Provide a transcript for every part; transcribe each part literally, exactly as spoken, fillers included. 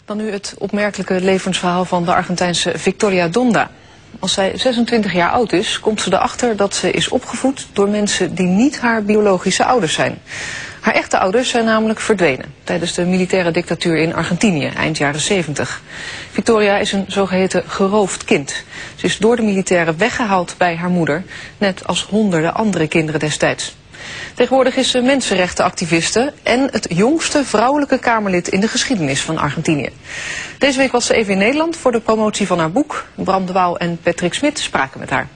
Dan nu het opmerkelijke levensverhaal van de Argentijnse Victoria Donda. Als zij zesentwintig jaar oud is, komt ze erachter dat ze is opgevoed door mensen die niet haar biologische ouders zijn. Haar echte ouders zijn namelijk verdwenen tijdens de militaire dictatuur in Argentinië, eind jaren zeventig. Victoria is een zogeheten geroofd kind. Ze is door de militairen weggehaald bij haar moeder, net als honderden andere kinderen destijds. Tegenwoordig is ze mensenrechtenactiviste en het jongste vrouwelijke Kamerlid in de geschiedenis van Argentinië. Deze week was ze even in Nederland voor de promotie van haar boek. Bram de Waal en Patrick Smit spraken met haar.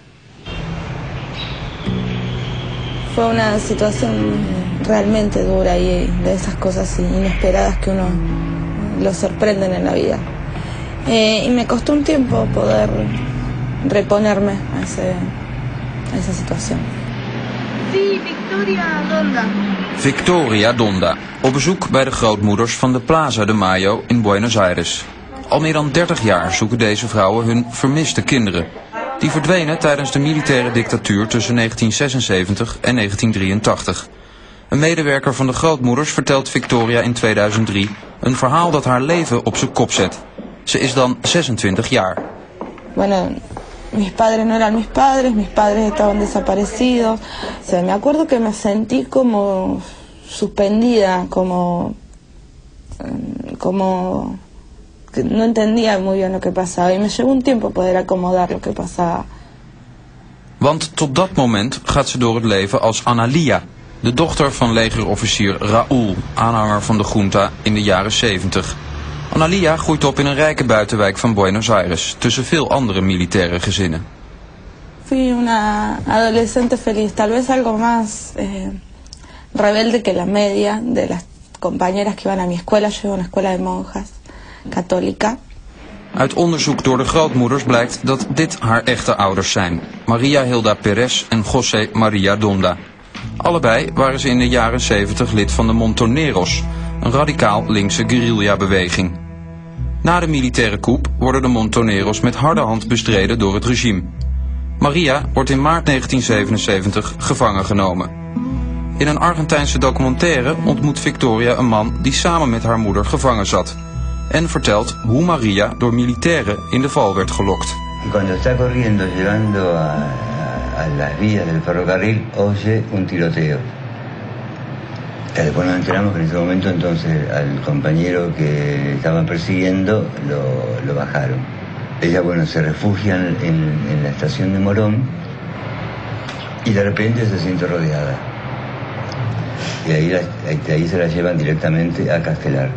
Fue una situación realmente dura y de esas cosas inesperadas que uno lo sorprenden en la vida. Eh, y me costó un tiempo poder reponerme a, ese, a esa situación. Sí, Victoria Donda. Victoria Donda, op bezoek bij de grootmoeders van de Plaza de Mayo in Buenos Aires. Al meer dan dertig jaar zoeken deze vrouwen hun vermiste kinderen. Die verdwenen tijdens de militaire dictatuur tussen negentien zesenzeventig en negentien drieëntachtig. Een medewerker van de grootmoeders vertelt Victoria in tweeduizend drie een verhaal dat haar leven op zijn kop zet. Ze is dan zesentwintig jaar. Bueno, mis padres no eran mis padres, mis padres estaban desaparecidos. O sea, me acuerdo que me sentí como suspendida, como, como que no entendía muy bien lo que pasaba. Y me llevó un tiempo poder acomodar lo que pasaba. Want tot dat moment gaat ze door het leven als Analia, de dochter van legerofficier Raúl, aanhanger van de junta in de jaren zeventig. Analia groeit op in een rijke buitenwijk van Buenos Aires, tussen veel andere militaire gezinnen. Fui una adolescente feliz, tal vez algo más eh, rebelde que la media de las compañeras que iban a mi escuela. Yo iba a una escuela de monjas, católica. Uit onderzoek door de grootmoeders blijkt dat dit haar echte ouders zijn. Maria Hilda Perez en José María Donda. Allebei waren ze in de jaren zeventig lid van de Montoneros, een radicaal linkse guerrilla-beweging. Na de militaire coup worden de Montoneros met harde hand bestreden door het regime. Maria wordt in maart negentien zevenenzeventig gevangen genomen. In een Argentijnse documentaire ontmoet Victoria een man die samen met haar moeder gevangen zat. En vertelt hoe Maria door militairen in de val werd gelokt. Cuando está corriendo llegando a, a las vías del ferrocarril oye un tiroteo. Y después nos enteramos que en ese momento entonces al compañero que estaban persiguiendo lo, lo bajaron. Ella, bueno, se refugia en, en la estación de Morón y de repente se siente rodeada. Y ahí, la, de ahí se la llevan directamente a Castelar.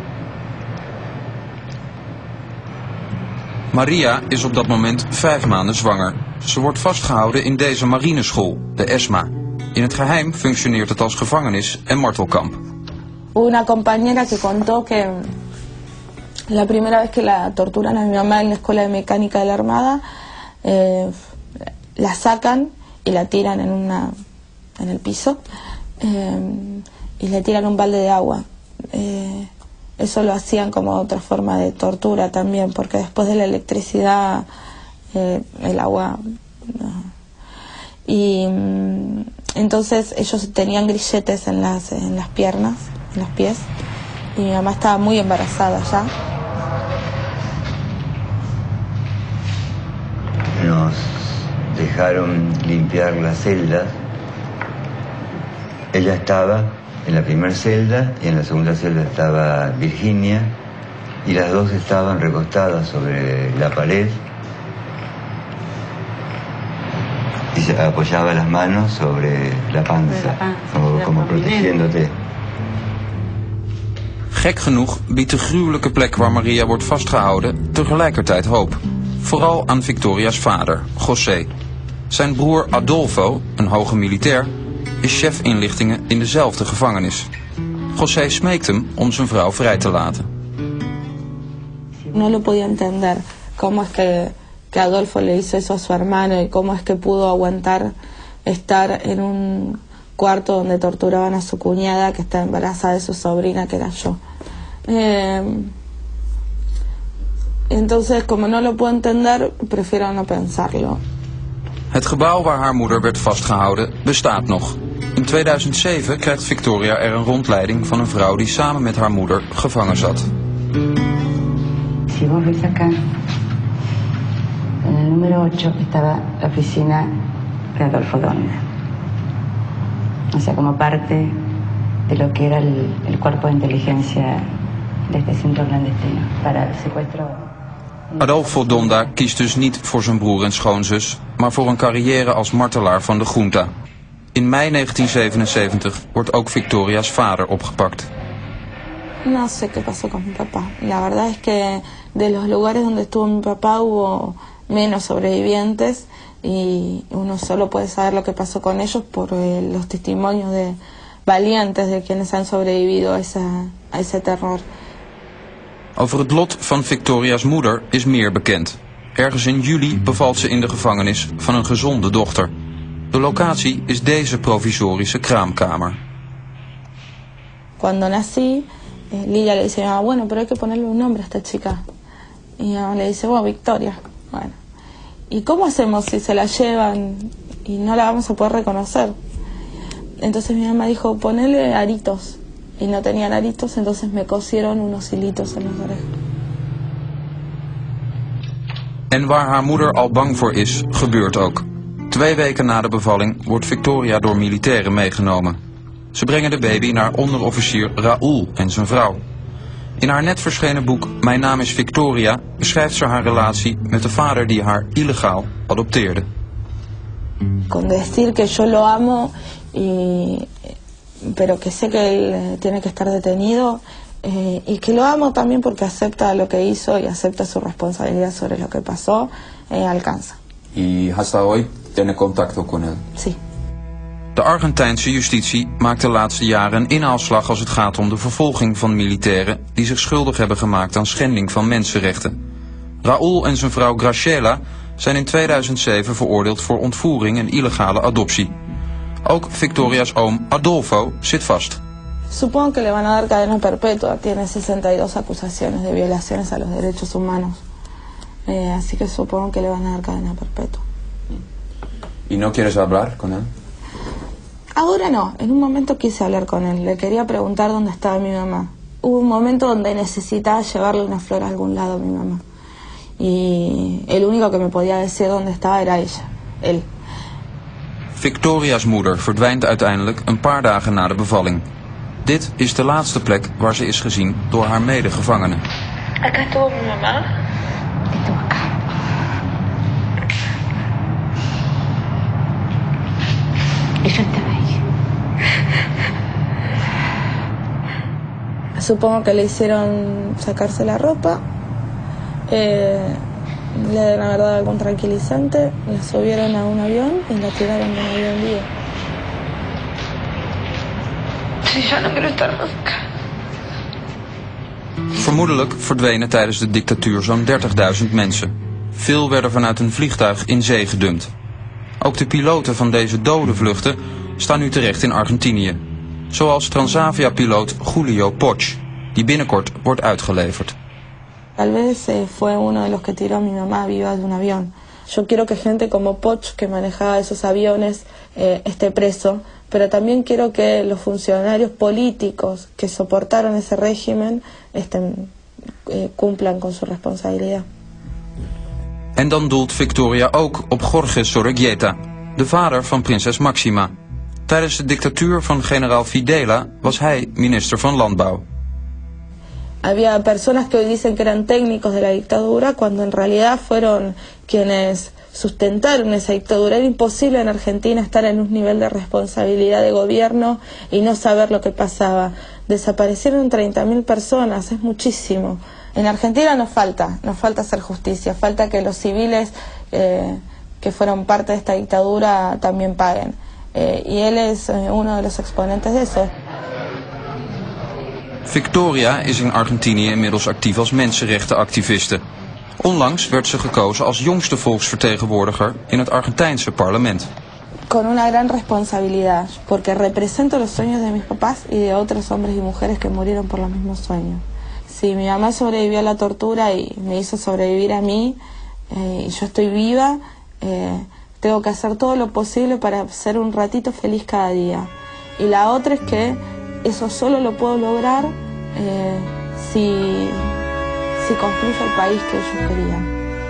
Maria is op dat moment vijf maanden zwanger. Ze wordt vastgehouden in deze marineschool, de ESMA. In het geheim functioneert het als gevangenis en martelkamp. Hubo una compañera que contó que la primera vez que la torturan a mi mamá en la escuela de mecánica de la Armada, eh, la sacan y la tiran en, una, en el piso eh, y le tiran un balde de agua. Eh, eso lo hacían como otra forma de tortura también, porque después de la electricidad eh, el agua... No. Y entonces ellos tenían grilletes en las, en las piernas, en los pies, y mi mamá estaba muy embarazada ya. Nos dejaron limpiar las celdas. Ella estaba en la primera celda y en la segunda celda estaba Virginia, y las dos estaban recostadas sobre la pared y se apoyaba las manos sobre la panza, la panza como, como protegiéndote. Gek genoeg biedt de gruwelijke plek waar Maria wordt vastgehouden tegelijkertijd hoop. Vooral aan Victoria's vader, José. Zijn broer Adolfo, een hoge militair, is chef inlichtingen in dezelfde gevangenis. José smeekt hem om zijn vrouw vrij te laten. No lo podía entender cómo es que, que Adolfo le hizo eso a su hermano y cómo es que pudo aguantar estar en un cuarto donde torturaban a su cuñada que está embarazada de su sobrina, que era yo. Eh, entonces, como no lo puedo entender, prefiero no pensarlo. Het gebouw waar haar moeder werd vastgehouden bestaat nog. In tweeduizend zeven krijgt Victoria er een rondleiding van een vrouw die samen met haar moeder gevangen zat. si vos ves acá, en el número ocho estaba la oficina de Adolfo Donda. O sea, como parte de lo que era el, el cuerpo de inteligencia de este centro clandestino para el secuestro. Adolfo Donda kiest dus niet voor zijn broer en schoonzus, maar voor een carrière als martelaar van de junta. In mei negentien zevenenzeventig wordt ook Victoria's vader opgepakt. No sé qué pasó con mi papá. La verdad es que de los lugares donde estuvo mi papá hubo menos sobrevivientes y uno solo puede saber lo que pasó con ellos por eh, los testimonios de valientes de quienes han sobrevivido a, esa, a ese terror. Over het lot van Victoria's moeder is meer bekend. Ergens in juli bevalt ze in de gevangenis van een gezonde dochter. De locatie is deze provisorische kraamkamer. Cuando nací, eh, Lilia le dice, ah, bueno, pero hay que ponerle un nombre a esta chica. Y mi mamá le dice, bueno, Victoria. Bueno, ¿y cómo hacemos si se la llevan y no la vamos a poder reconocer? Entonces mi mamá dijo, ponele aritos. Y no tenían aritos, entonces me cosieron unos hilitos en las orejas. En waar haar moeder al bang voor is, gebeurt ook. Twee weken na de bevalling wordt Victoria door militairen meegenomen. Ze brengen de baby naar onderofficier Raoul en zijn vrouw. In haar net verschenen boek Mijn naam is Victoria beschrijft ze haar relatie met de vader die haar illegaal adopteerde. Con decir que yo lo amo, y, pero que sé que él tiene que estar detenido, eh, y que lo amo también porque acepta lo que hizo y acepta su responsabilidad sobre lo que pasó, eh, alcanza. Y hasta hoy tiene contacto con él? Sí. De Argentijnse justitie maakt de laatste jaren een inhaalslag als het gaat om de vervolging van militairen die zich schuldig hebben gemaakt aan schending van mensenrechten. Raúl en zijn vrouw Graciela zijn in tweeduizend zeven veroordeeld voor ontvoering en illegale adoptie. Ook Victoria's oom Adolfo zit vast. Supongo que le van a dar cadena perpetua. Tiene sesenta y dos acusaciones de violaciones a los derechos humanos. Eh, así que supongo que le van a dar cadena perpetua. ¿Y no quieres hablar con él? Ahora no. En un momento quise hablar con él. Le quería preguntar dónde estaba mi mamá. Hubo un momento donde necesitaba llevarle una flor a algún lado a mi mamá. Y el único que me podía decir dónde estaba era ella, él. Victoria's moeder verdwijnt uiteindelijk een paar dagen na de bevalling. Dit is de laatste plek waar ze is gezien door haar medegevangenen. Acá estuvo mi mamá. Estuvo acá. Y yo estaba ahí. Supongo que le hicieron sacarse la ropa, eh, le deben haber dado algún tranquilizante, la subieron a un avión y la tiraron de un avión vivo. Sí, yo no quiero estar más acá. Vermoedelijk verdwenen tijdens de dictatuur zo'n dertigduizend mensen. Veel werden vanuit een vliegtuig in zee gedumpt. Ook de piloten van deze dode vluchten staan nu terecht in Argentinië. Zoals Transavia-piloot Julio Poch, die binnenkort wordt uitgeleverd. Tal vez eh, fue uno de los que tiró a mi mamá viva de un avión. Yo quiero que gente como Poch, que manejaba esos aviones, eh, esté preso, pero también quiero que los funcionarios políticos que soportaron ese régimen estén, eh, cumplan con su responsabilidad. En dan doelt Victoria ook op Jorge Sorreguieta, de vader van prinses Máxima. Tijdens de dictatuur van generaal Videla was hij minister van Landbouw. Había personas que hoy dicen que eran técnicos de la dictadura cuando en realidad fueron quienes sustentaron esa dictadura. Era imposible en Argentina estar en un nivel de responsabilidad de gobierno y no saber lo que pasaba. Desaparecieron treinta mil personas, es muchísimo. En Argentina nos falta, nos falta hacer justicia, falta que los civiles eh, que fueron parte de esta dictadura también paguen. Eh, y él es eh, uno de los exponentes de eso. Victoria is in Argentinië inmiddels actief als mensenrechtenactiviste. Onlangs werd ze gekozen als jongste volksvertegenwoordiger in het Argentijnse parlement. Con una gran responsabilidad, porque represento los sueños de mis papás y de otros hombres y mujeres que murieron por los mismos sueños. Si mi mamá sobrevivió a la tortura y me hizo sobrevivir a mí, eh, y yo estoy viva, eh, tengo que hacer todo lo posible para ser un ratito feliz cada día. Y la otra es que eso solo lo puedo lograr eh, si, si si construyo el país que ellos querían.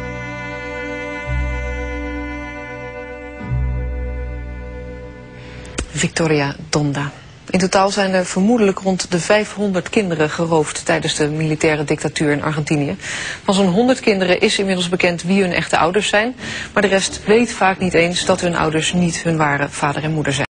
Victoria Donda. In totaal zijn er vermoedelijk rond de vijfhonderd kinderen geroofd tijdens de militaire dictatuur in Argentinië. Van zo'n honderd kinderen is inmiddels bekend wie hun echte ouders zijn, maar de rest weet vaak niet eens dat hun ouders niet hun ware vader en moeder zijn.